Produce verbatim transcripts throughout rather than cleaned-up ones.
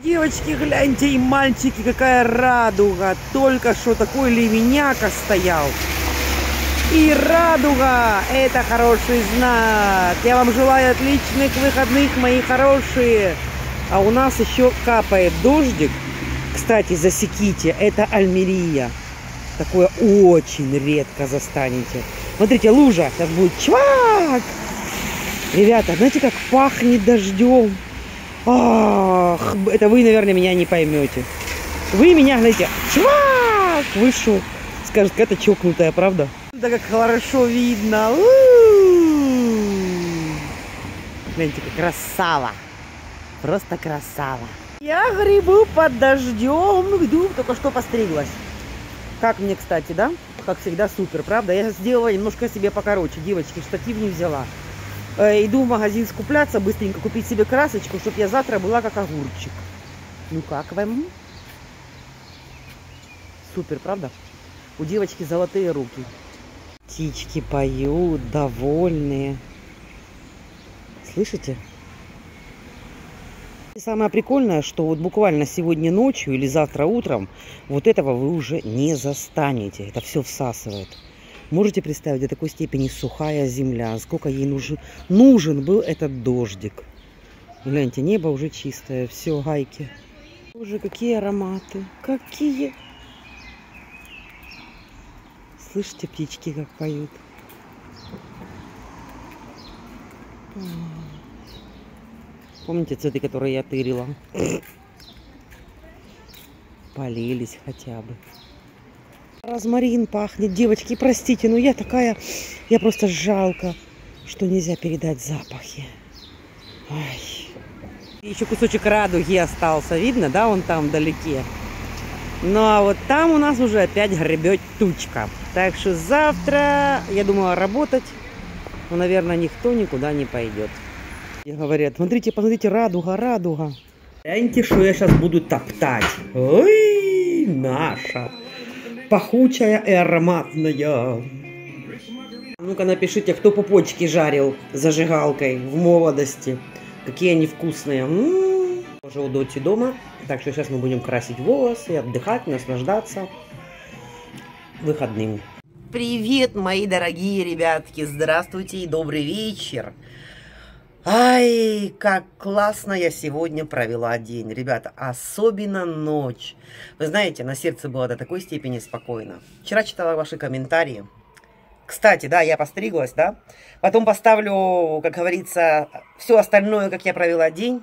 Девочки, гляньте, и мальчики, какая радуга. Только что такой ливеняка стоял. И радуга – это хороший знак. Я вам желаю отличных выходных, мои хорошие. А у нас еще капает дождик. Кстати, засеките, это Альмерия. Такое очень редко застанете. Смотрите, лужа. Сейчас будет чвак. Ребята, знаете, как пахнет дождем? Ах, это вы, наверное, меня не поймете. Вы меня, знаете, чвак, вышел. Скажете, это чокнутая, правда? Да как хорошо видно. У-у-у. Гляньте, как красава. Просто красава. Я грибу под дождем. Иду, только что постриглась. Как мне, кстати, да? Как всегда, супер, правда? Я сделала немножко себе покороче. Девочки, штатив не взяла. Э, иду в магазин скупляться, быстренько купить себе красочку, чтобы я завтра была как огурчик. Ну как вам? Супер, правда? У девочки золотые руки. Птички поют, довольные. Слышите? И самое прикольное, что вот буквально сегодня ночью или завтра утром вот этого вы уже не застанете. Это все всасывает. Можете представить, до такой степени сухая земля. Сколько ей нужен, нужен был этот дождик. Гляньте, небо уже чистое. Все, гайки. Боже, какие ароматы. Какие. Слышите, птички как поют. Помните цветы, которые я тырила? Полились хотя бы. Розмарин пахнет. Девочки, простите, но я такая... Я просто жалко, что нельзя передать запахи. Ай. Еще кусочек радуги остался. Видно, да, он там вдалеке. Ну, а вот там у нас уже опять гребет тучка. Так что завтра, я думала, работать. Но, наверное, никто никуда не пойдет. И говорят, смотрите, посмотрите, радуга, радуга. Гляньте, что я сейчас буду топтать. Ой, наша. Пахучая и ароматная. Ну-ка напишите, кто пупочки жарил зажигалкой в молодости. Какие они вкусные. М-м-м. Уже у Доти дома. Так что сейчас мы будем красить волосы, отдыхать, наслаждаться выходным. Привет, мои дорогие ребятки. Здравствуйте и добрый вечер. Ай, как классно я сегодня провела день, ребята, особенно ночь. Вы знаете, на сердце было до такой степени спокойно. Вчера читала ваши комментарии. Кстати, да, я постриглась, да. Потом поставлю, как говорится, все остальное, как я провела день.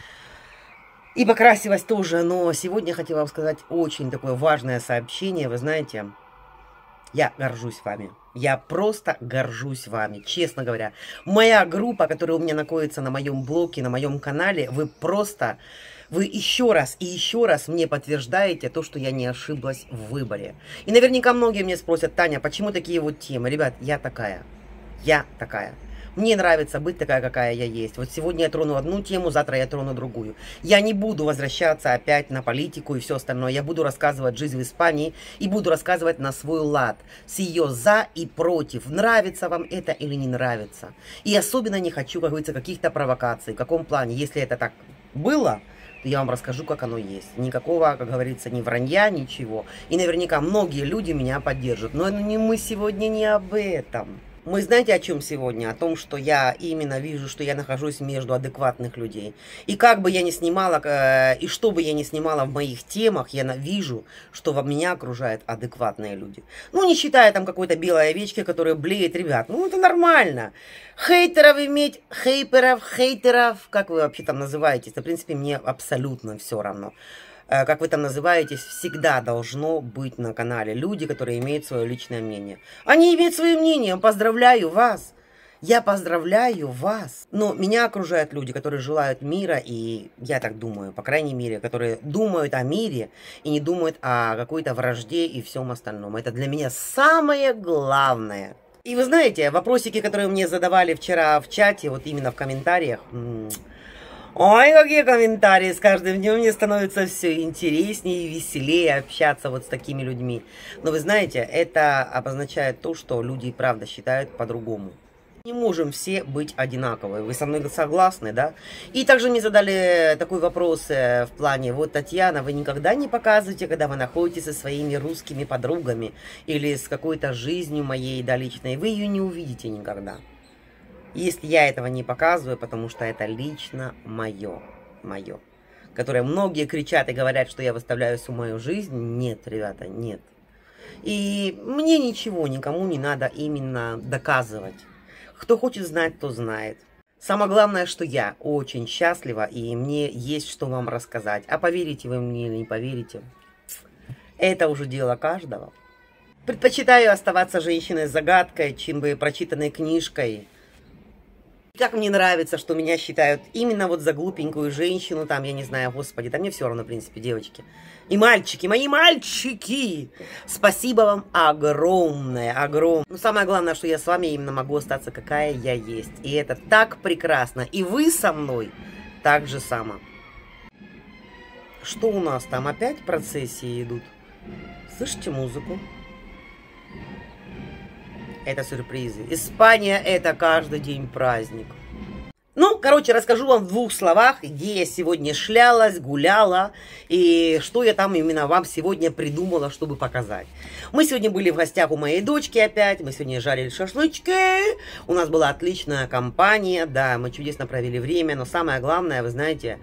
И покрасилась тоже, но сегодня хотела вам сказать очень такое важное сообщение. Вы знаете, я горжусь вами. Я просто горжусь вами, честно говоря. Моя группа, которая у меня находится на моем блоге, на моем канале, вы просто, вы еще раз и еще раз мне подтверждаете то, что я не ошиблась в выборе. И наверняка многие мне спросят: Таня, почему такие вот темы? Ребят, я такая, я такая. Мне нравится быть такая, какая я есть. Вот сегодня я трону одну тему, завтра я трону другую. Я не буду возвращаться опять на политику и все остальное. Я буду рассказывать жизнь в Испании и буду рассказывать на свой лад. С ее за и против. Нравится вам это или не нравится. И особенно не хочу, как говорится, каких-то провокаций. В каком плане? Если это так было, то я вам расскажу, как оно есть. Никакого, как говорится, ни вранья, ничего. И наверняка многие люди меня поддержат. Но не мы сегодня не об этом. Мы знаете, о чем сегодня? О том, что я именно вижу, что я нахожусь между адекватных людей. И как бы я ни снимала, и что бы я ни снимала в моих темах, я вижу, что во меня окружают адекватные люди. Ну, не считая там какой-то белой овечки, которая блеет, ребят, ну, это нормально. Хейтеров иметь, хейперов, хейтеров, как вы вообще там называетесь, в принципе, мне абсолютно все равно. Как вы там называетесь, всегда должно быть на канале люди, которые имеют свое личное мнение. Они имеют свое мнение, поздравляю вас. Я поздравляю вас. Но меня окружают люди, которые желают мира, и я так думаю, по крайней мере, которые думают о мире и не думают о какой-то вражде и всем остальном. Это для меня самое главное. И вы знаете, вопросики, которые мне задавали вчера в чате, вот именно в комментариях... Ой, какие комментарии, с каждым днем мне становится все интереснее и веселее общаться вот с такими людьми. Но вы знаете, это обозначает то, что люди и правда считают по-другому. Не можем все быть одинаковые. Вы со мной согласны, да? И также мне задали такой вопрос в плане, вот, Татьяна, вы никогда не показываете, когда вы находитесь со своими русскими подругами или с какой-то жизнью моей, да, личной, вы ее не увидите никогда. Если я этого не показываю, потому что это лично мое, мое. Которое многие кричат и говорят, что я выставляю всю мою жизнь. Нет, ребята, нет. И мне ничего никому не надо именно доказывать. Кто хочет знать, то знает. Самое главное, что я очень счастлива, и мне есть что вам рассказать. А поверите вы мне или не поверите, это уже дело каждого. Предпочитаю оставаться женщиной-загадкой, чем бы прочитанной книжкой. Как мне нравится, что меня считают именно вот за глупенькую женщину, там, я не знаю, господи, да мне все равно, в принципе, девочки. И мальчики, мои мальчики! Спасибо вам огромное, огромное. Но самое главное, что я с вами именно могу остаться, какая я есть. И это так прекрасно. И вы со мной так же само. Что у нас там? Опять процессии идут? Слышите музыку? Это сюрпризы. Испания — это каждый день праздник. Ну, короче, расскажу вам в двух словах, где я сегодня шлялась, гуляла, и что я там именно вам сегодня придумала, чтобы показать. Мы сегодня были в гостях у моей дочки опять, мы сегодня жарили шашлычки, у нас была отличная компания, да, мы чудесно провели время, но самое главное, вы знаете,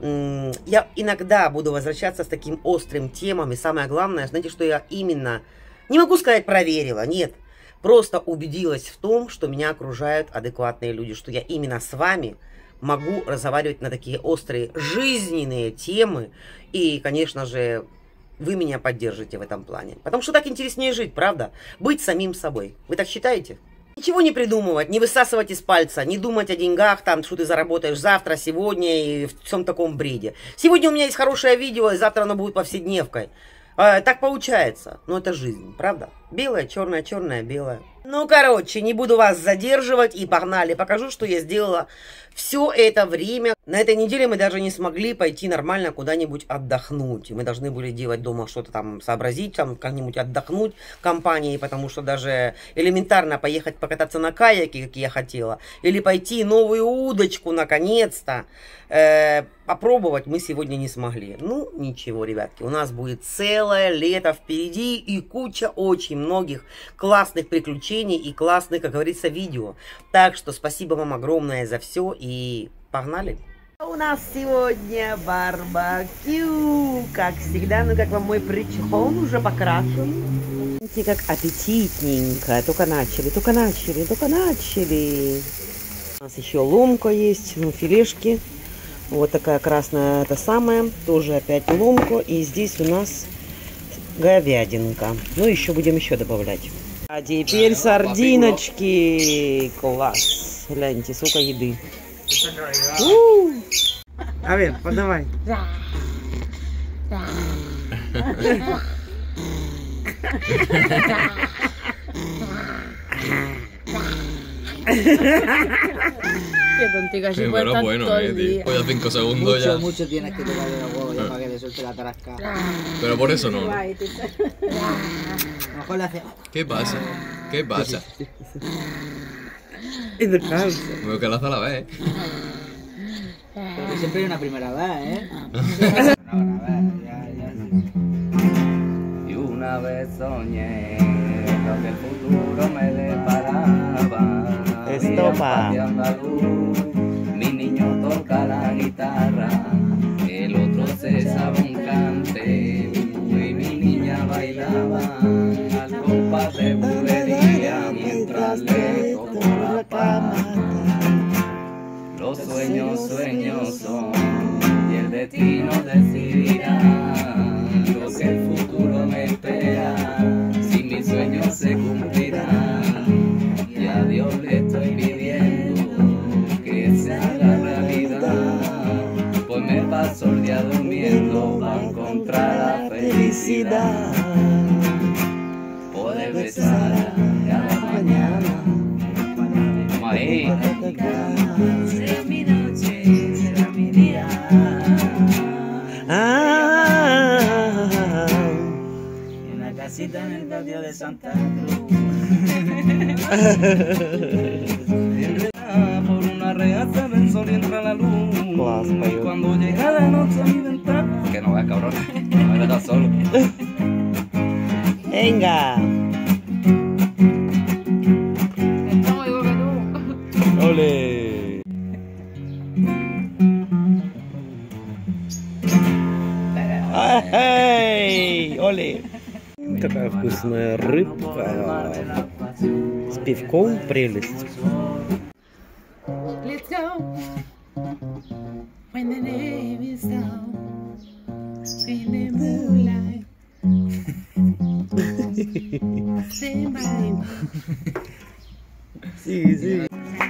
я иногда буду возвращаться с таким острым темам, и самое главное, знаете, что я именно, не могу сказать проверила, нет, просто убедилась в том, что меня окружают адекватные люди, что я именно с вами могу разговаривать на такие острые жизненные темы. И, конечно же, вы меня поддержите в этом плане. Потому что так интереснее жить, правда? Быть самим собой. Вы так считаете? Ничего не придумывать, не высасывать из пальца, не думать о деньгах, там, что ты заработаешь завтра, сегодня и в всем таком бреде. Сегодня у меня есть хорошее видео, и завтра оно будет повседневкой. Так получается, но это жизнь, правда? Белое, черное, черное, белое. Ну, короче, не буду вас задерживать и погнали. Покажу, что я сделала все это время. На этой неделе мы даже не смогли пойти нормально куда-нибудь отдохнуть. Мы должны были делать дома что-то там, сообразить, там как-нибудь отдохнуть компанией, потому что даже элементарно поехать покататься на каяке, как я хотела, или пойти новую удочку, наконец-то, э, попробовать мы сегодня не смогли. Ну, ничего, ребятки, у нас будет целое лето впереди и куча очень многих классных приключений и классных, как говорится, видео. Так что спасибо вам огромное за все и погнали! У нас сегодня барбекю, как всегда, ну как вам мой причехон уже покрашен. Смотрите, как аппетитненько, только начали, только начали, только начали. У нас еще ломка есть, ну, филешки, вот такая красная, это самая, тоже опять ломка, и здесь у нас говядинка, ну еще будем еще добавлять. А теперь сардиночки, класс, гляньте, сколько еды. У! А ver, подавай. Qué tontica, sí, pero bueno, eh, tío. Pues ya cinco segundos mucho, ya. Mucho tienes que tocarle los huevos ya para que le suelte la tarasca. Pero por eso no. ¿no? A lo mejor le hace... ¿Qué pasa? ¿Qué pasa? Es de casa. Veo que la hace a la vez. Pero siempre hay una primera vez, ¿eh? Una vez, ya, ya. Y una vez soñé lo que el futuro me deparaba. Estopa. Mi niño toca la guitarra, el otro se sabe un cante y mi niña bailaba al compás de bulería mientras le tocó la cama. Los sueños, sueños son y el destino decidirá lo que el futuro me espera, si mis sueños se cumplirán. Y a Dios le estoy pidiendo que se haga realidad, pues me paso el día durmiendo para encontrar la felicidad, poder besar cada mañana. Vamos ahí. Será mi noche, será mi día. Ah, En la casita en el patio de Santa Cruz. rehace del sol y entra la luz. Класс поет. Cuando llega la noche a mi ventana. Que no veas, cabrón, no me metas solo. Venga. Estamos igual que tú. Ole. Эй, Оле. Такая вкусная рыбка. С пивком прелесть. Let's go. When the name is down. In the moonlight. Stand by me. Sí, sí.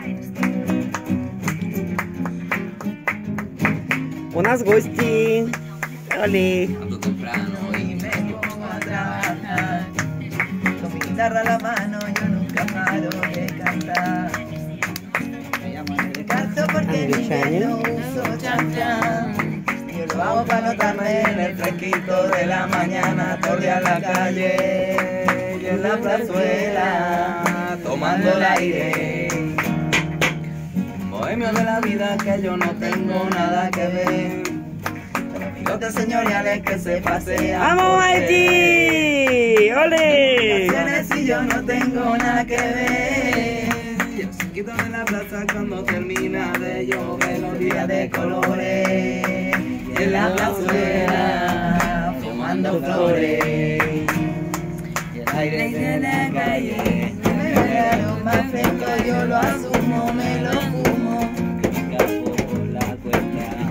У нас гости. Оле. Ando temprano y me pongo a trabajar. Con mi guitarra a la mano yo nunca paro de cantar. Me llamo el canto porque en invierno uso chanchan. Yo lo hago para notarme en el fresquito de la mañana, torrear la calle y en la plazuela, tomando el aire. Bohemio de la vida que yo no tengo nada que ver. Bigotes señoriales que se pasean. ¡Vamos, Haití! ¡Ole! Y yo no tengo nada que ver. Yo se quito de la plaza cuando termina de llover los días Días de colores en la plazuela, tomando flores. Y el aire de la calle, me regalo más fresco, yo lo asumo, me lo fumo. por la cuenta.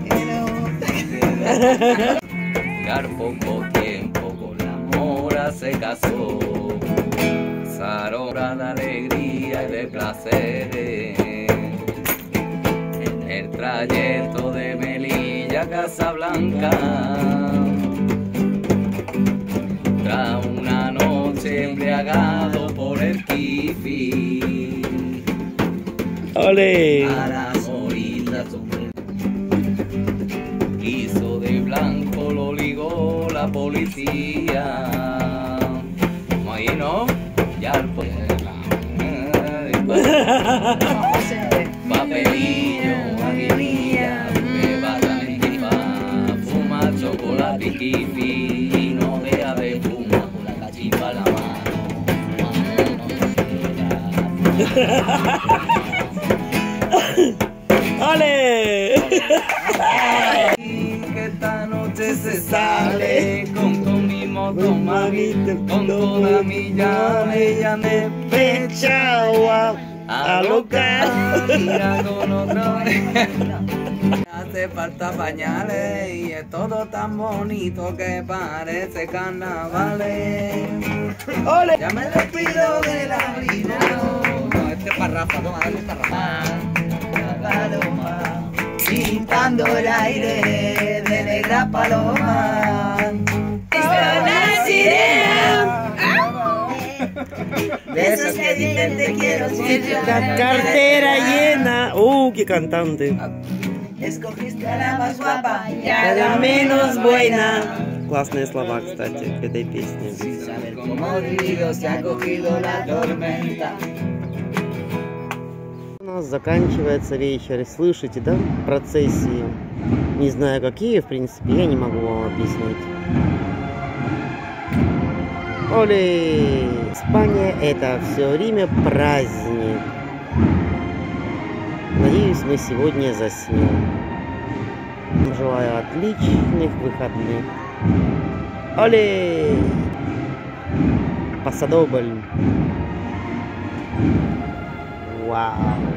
Quiero Llegar poco tiempo con la mora se casó. Pasaron horas de alegría y de placeres. En el trayecto de Melilla a Casablanca. Tras una noche embriagado por el kifi. ¡Ole! A la morita sobre hizo de blanco, lo ligó la policía. Ahí no, ya el papelillo, aguililla, me va a dar fuma chocolate y kifi, y no deja de fumar con la cachipa en la mano. ¡Ole! Que esta noche se sale con todo mi moto, mami, con toda mi llave, ya me Pechagua a loca, mira con otro. Hace falta pañales y es todo tan bonito que parece carnavales. ¡Ole! Ya me despido de la vida. No, este es para Rafa, toma, dale esta Rafa. La paloma, pintando el aire de negra paloma. De esos que dicen te quiero siempre. La cartera llena. ¡Uh, qué cantante! Escogiste a la más guapa y А a la menos buena. Классные слова, кстати, к этой песне. Sin saber cómo Dios se ha cogido la tormenta. У нас заканчивается вечер. И слышите, да, процессии? Не знаю, какие, в принципе, я не могу вам объяснить. Оле! Испания — это все время праздник. Надеюсь, мы сегодня заснем. Желаю отличных выходных. Оле! Пасадобль. Вау!